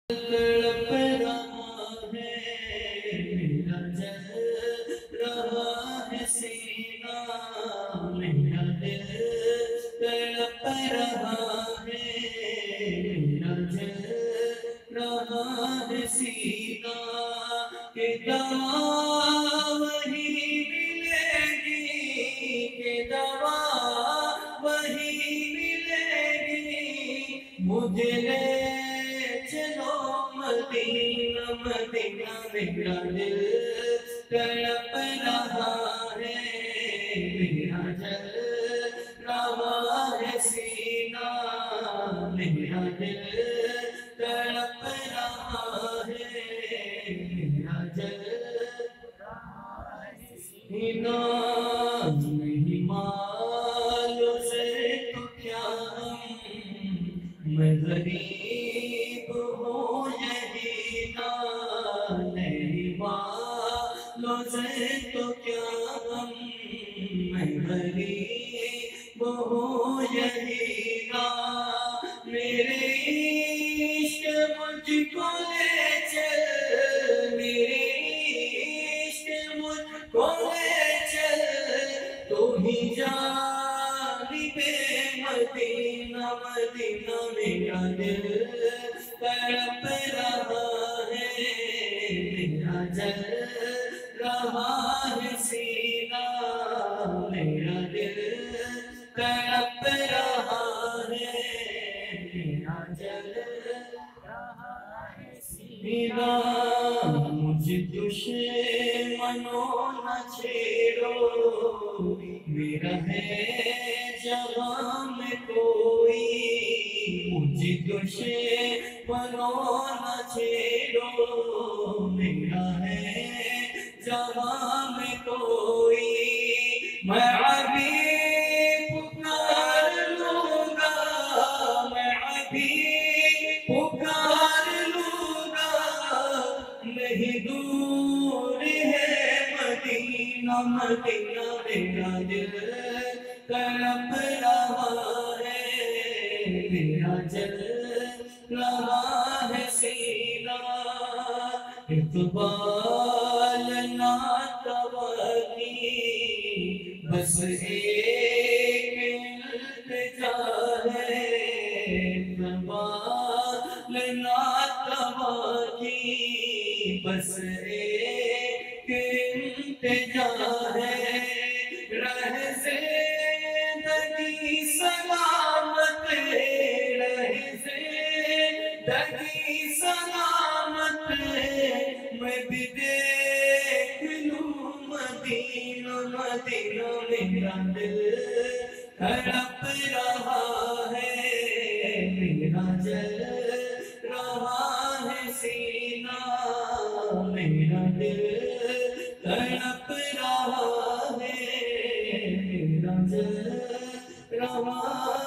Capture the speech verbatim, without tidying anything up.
तड़प रहा है मेरा जल रहा है सीना मेरा दिल तड़प रहा है मेरा जल रहा है सीना कि दवा वही मिलेगी कि दवा वही मिलेगी मुझे ले चलो मदीना मदीना मेरा दिल तड़प रहा है मेरा जल रहा है सीना मेरा दिल तड़प रहा है मेरा जल सीना नहीं मालूम से तो क्या हम मैं गरीब हूँ यही ना नहीं मालूम से तो क्या हम मैं गरीब हूँ यही ना मेरे इश्क मुझको ले चल मेरे इश्क मुझको ले चल तो ही जानिबे मदीना मदीना मेरा दिल तड़प रहा है मेरा जल रहा है सीना मेरा दिल तड़प रहा है मेरा जल रहा है सीना मुझे दुश्मनों न छेड़ो मेरा है जहाँ में कोई मुझे दुश्मनों न छेड़ो मेरा है जहाँ में कोई मैं अभी पुकार लूँगा मैं अभी पुकार लूँगा नहीं दूर है मदीना मदीना मेरा दिल तड़प रहा है मेरा जल रहा है सीना इक़बाल ना तवकी बस एक इल्तिजा है इक़बाल ना तवकी बस एक इल्तिजा है रह ज़िंदगी सलामत रह ज़िंदगी सलामत मैं भी देख लूँ मदीना मदीना मेरा दिल तड़प रहा है मेरा जल रहा है सीना मेरा दिल तड़प रहा है मेरा जल रहा